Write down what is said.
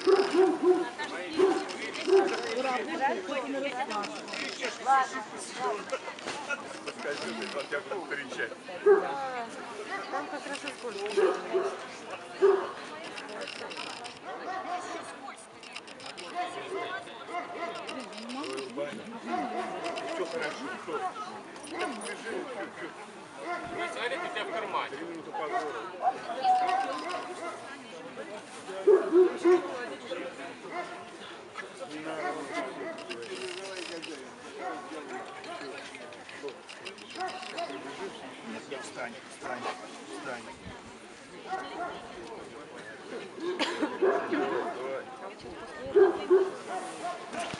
Там как раз и сколько. Все хорошо. Смотри, у тебя в кармане. Встань, встань, встань. Давай.